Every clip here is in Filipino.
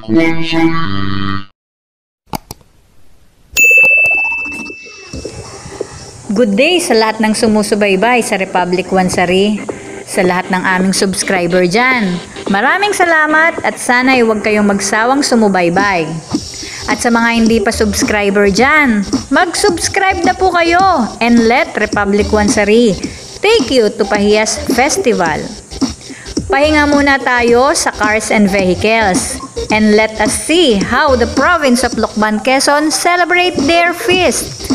Good day sa lahat ng sumusubaybay sa Republic Wansari, sa lahat ng aming subscriber dyan. Maraming salamat at sana'y huwag kayong magsawang sumubaybay. At sa mga hindi pa subscriber dyan, mag-subscribe na po kayo and let Republic Wansari take you to Pahiyas Festival. Pahinga muna tayo sa cars and vehicles and let us see how the province of Lucban, Quezon celebrate their feast.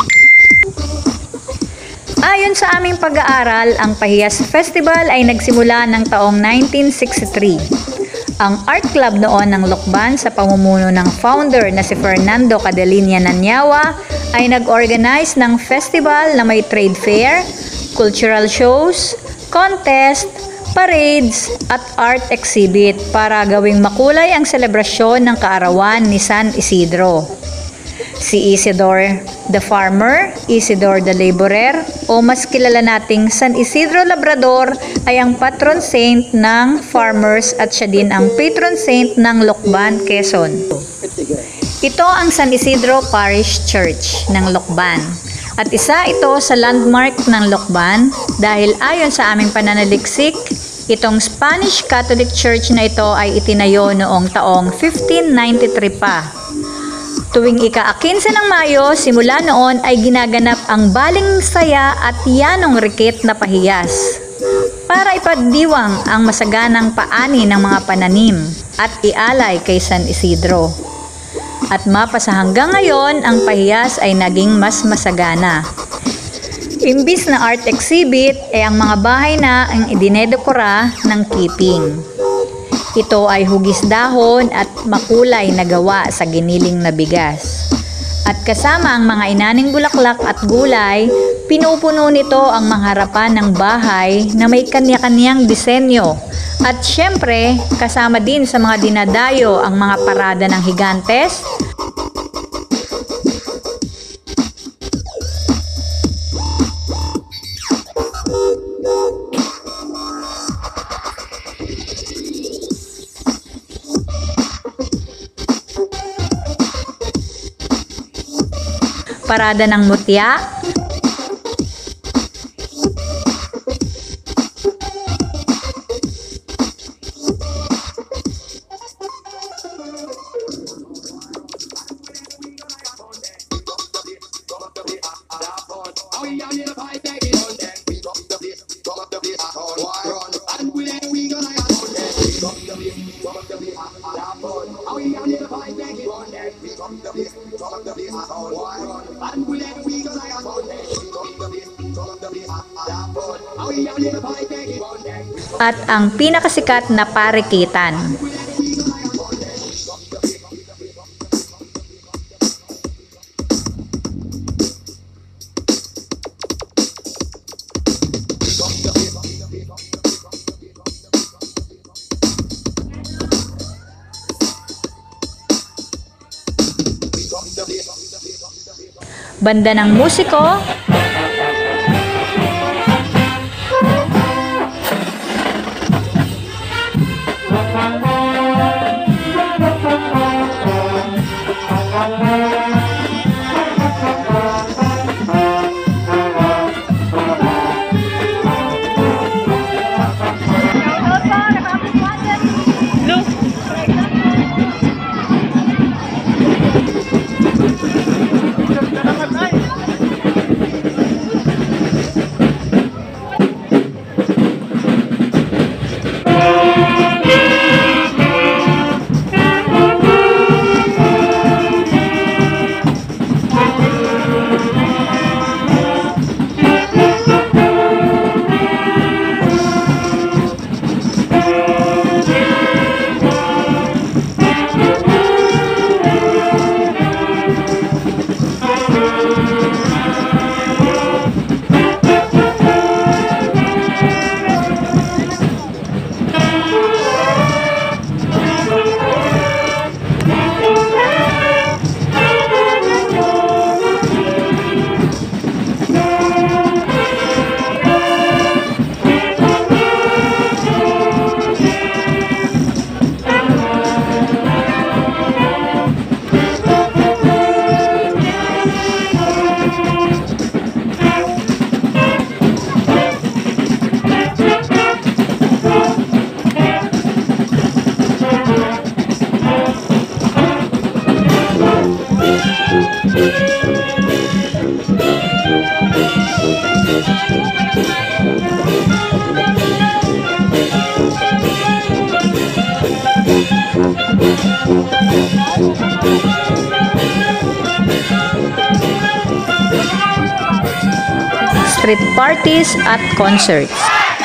Ayon sa aming pag-aaral, ang Pahiyas Festival ay nagsimula ng taong 1963. Ang art club noon ng Lucban sa pamumuno ng founder na si Fernando Cadelinia Nanyawa ay nag-organize ng festival na may trade fair, cultural shows, contest, parades at art exhibit para gawing makulay ang selebrasyon ng kaarawan ni San Isidro. Si Isidore the Farmer, Isidore the Laborer, o mas kilala nating San Isidro Labrador ay ang patron saint ng farmers at siya din ang patron saint ng Lucban, Quezon. Ito ang San Isidro Parish Church ng Lucban at isa ito sa landmark ng Lucban dahil ayon sa aming pananaliksik, itong Spanish Catholic Church na ito ay itinayo noong taong 1593 pa. Tuwing ika-15 ng Mayo, simula noon ay ginaganap ang Baling Saya at Yanong Rikit na Pahiyas para ipagdiwang ang masaganang paani ng mga pananim at ialay kay San Isidro. At mapasa hanggang ngayon, ang Pahiyas ay naging mas masagana. Imbis na art exhibit, ay ang mga bahay na ang idinedekora ng keeping. Ito ay hugis dahon at makulay na gawa sa giniling na bigas. At kasama ang mga inaning bulaklak at gulay, pinupuno nito ang mga harapan ng bahay na may kanya-kanyang disenyo. At syempre, kasama din sa mga dinadayo ang mga parada ng higantes, parada ng mutya, at ang pinakasikat na parikitan. Banda ng musiko, Street parties at concerts.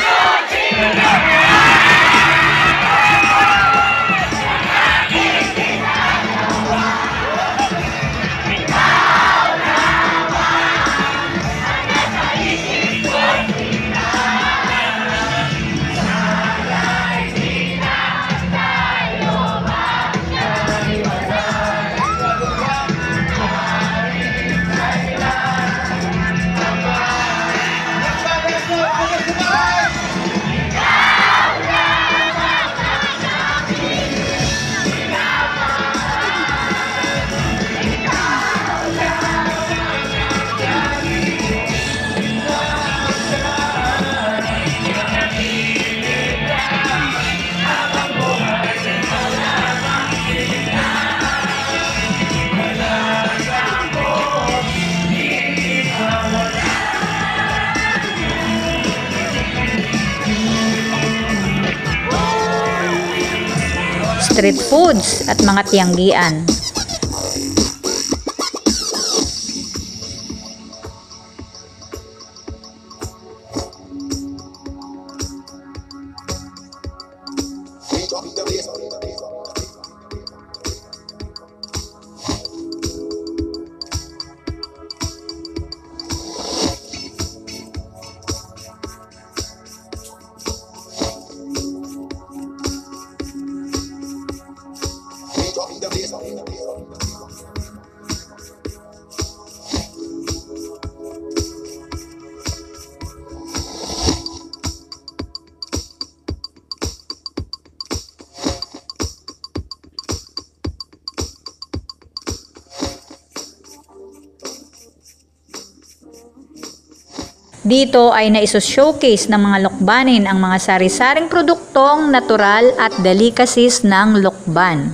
Street foods at mga tiyanggian. Dito ay naiso-showcase ng mga Lokbanin ang mga sari-saring produktong natural at delicacies ng Lokban.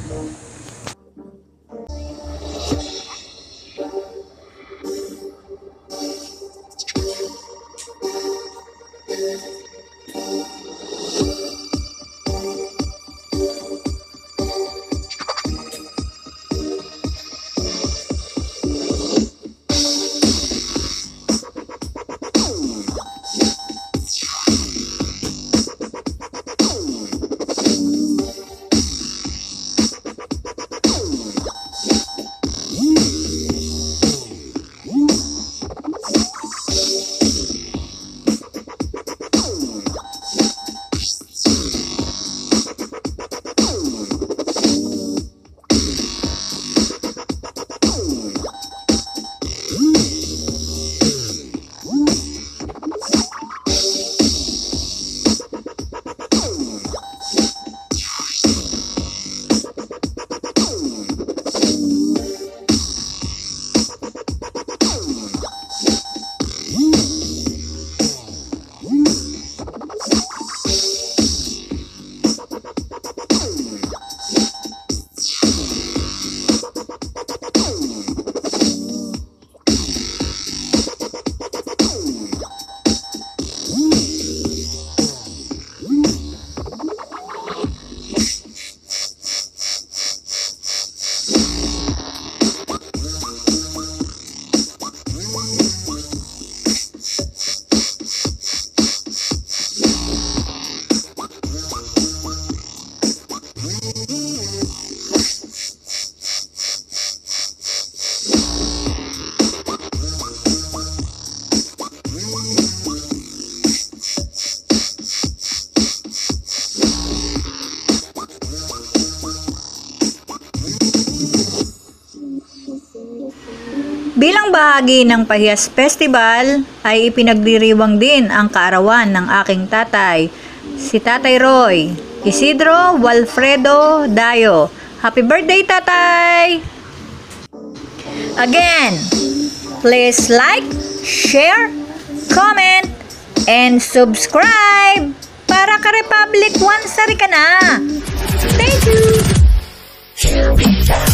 Bilang bahagi ng Pahiyas Festival ay ipinagdiriwang din ang kaarawan ng aking tatay, si Tatay Roy Isidro Walfredo Dayo. Happy birthday, Tatay! Again, please like, share, comment, and subscribe para ka-Republic One sari ka na! Thank you!